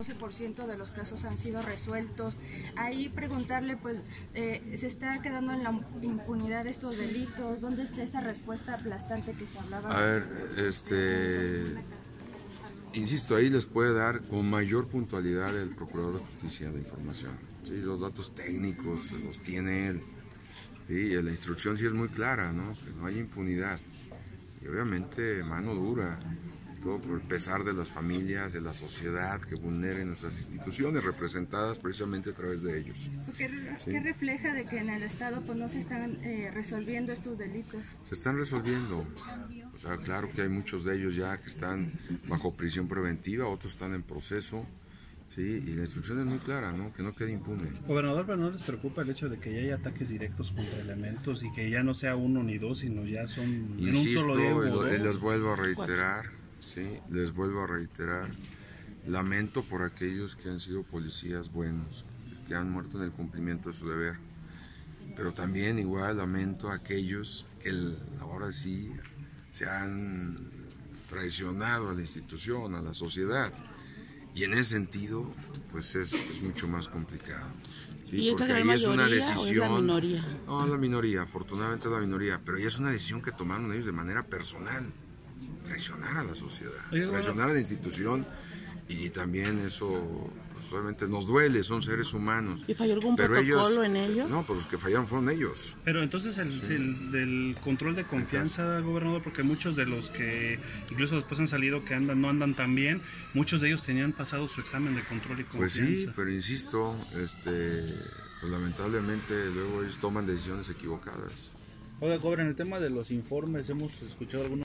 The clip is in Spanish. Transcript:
12% de los casos han sido resueltos. Ahí preguntarle, pues, ¿se está quedando en la impunidad de estos delitos? ¿Dónde está esa respuesta aplastante que se hablaba? A ver, insisto, ahí les puede dar con mayor puntualidad el Procurador de Justicia de información. ¿Sí? Los datos técnicos los tiene él. ¿Sí? La instrucción sí es muy clara, ¿no? Que no hay impunidad. Y obviamente mano dura, todo por el pesar de las familias, de la sociedad que vulneren nuestras instituciones representadas precisamente a través de ellos. ¿Qué refleja de que en el Estado pues no se están resolviendo estos delitos? Se están resolviendo. O sea, claro que hay muchos de ellos ya que están bajo prisión preventiva, otros están en proceso, sí, y la instrucción es muy clara, ¿no? Que no quede impune. Gobernador, pero ¿no les preocupa el hecho de que ya hay ataques directos contra elementos y que ya no sea uno ni dos, sino ya son Insisto, en un solo día? Les vuelvo a reiterar, sí, les vuelvo a reiterar, lamento por aquellos que han sido policías buenos, que han muerto en el cumplimiento de su deber, pero también igual lamento a aquellos que ahora sí se han traicionado a la institución, a la sociedad, y en ese sentido pues es mucho más complicado. ¿Sí? ¿Y es porque la gran ahí es una mayoría decisión, o es la minoría? No, la minoría, afortunadamente la minoría, pero ya es una decisión que tomaron ellos de manera personal, traicionar a la sociedad, traicionar a la institución, y también eso pues, obviamente nos duele, son seres humanos. ¿Y falló algún protocolo en ello? No, pues los que fallaron fueron ellos. Pero entonces el del control de confianza, gobernador, porque muchos de los que incluso después han salido que no andan tan bien, muchos de ellos tenían pasado su examen de control y confianza. Pues sí, pero insisto, pues lamentablemente luego ellos toman decisiones equivocadas. Oiga, Cobra, en el tema de los informes hemos escuchado algunos